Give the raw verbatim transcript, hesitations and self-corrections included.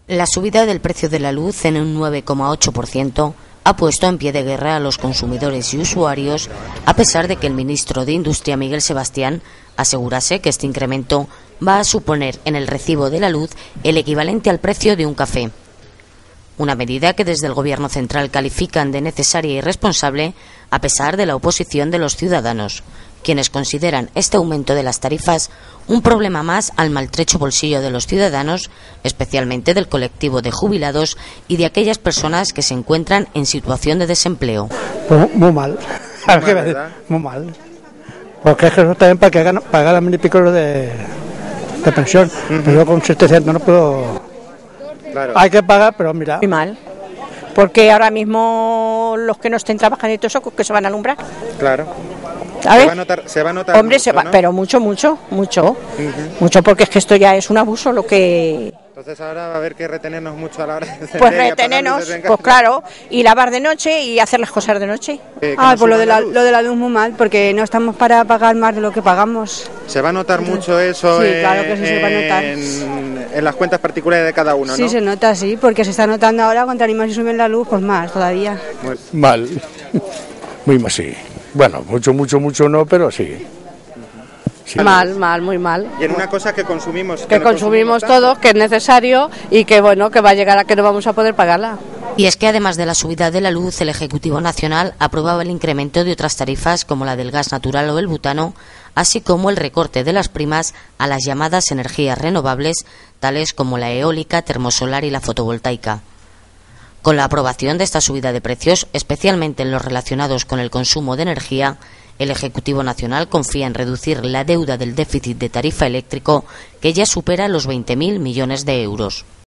La subida del precio de la luz en un nueve coma ocho por ciento ha puesto en pie de guerra a los consumidores y usuarios, a pesar de que el ministro de Industria, Miguel Sebastián, asegurase que este incremento va a suponer en el recibo de la luz el equivalente al precio de un café. Una medida que desde el Gobierno central califican de necesaria y responsable, a pesar de la oposición de los ciudadanos, quienes consideran este aumento de las tarifas un problema más al maltrecho bolsillo de los ciudadanos, especialmente del colectivo de jubilados y de aquellas personas que se encuentran en situación de desempleo. Pues muy mal, muy mal, ¿verdad? Muy mal. Porque es que eso también para que hagan, pagar a mil y pico de, de pensión, uh-huh. Pero yo con setecientos no puedo. Claro. Hay que pagar, pero mira. Muy mal. Porque ahora mismo los que no estén trabajando y todo eso, que se van a alumbrar. Claro. ¿A ver? Se va a notar, se va a notar Hombre, mucho, se va, ¿no? Pero mucho, mucho, mucho. Uh-huh. Mucho, porque es que esto ya es un abuso lo que... Entonces ahora va a haber que retenernos mucho a la hora de encender. Pues retenernos, pues claro, y lavar de noche y hacer las cosas de noche. Eh, ah, pues lo de, la, lo de la luz muy mal, porque no estamos para pagar más de lo que pagamos. ¿Se va a notar mucho eso? Sí, en, claro que sí se va a notar. En, en las cuentas particulares de cada uno, sí, ¿no? Sí, se nota, sí, porque se está notando ahora, cuanto más si suben la luz, pues más todavía. Mal, muy mal, sí. Bueno, mucho, mucho, mucho no, pero sí. Sí. Mal, mal, muy mal. Y en una cosa que consumimos... Que, que no consumimos, consumimos todos, que es necesario y que bueno, que va a llegar a que no vamos a poder pagarla. Y es que además de la subida de la luz, el Ejecutivo Nacional aprobaba el incremento de otras tarifas como la del gas natural o el butano, así como el recorte de las primas a las llamadas energías renovables, tales como la eólica, termosolar y la fotovoltaica. Con la aprobación de esta subida de precios, especialmente en los relacionados con el consumo de energía, el Ejecutivo Nacional confía en reducir la deuda del déficit de tarifa eléctrico, que ya supera los veinte mil millones de euros.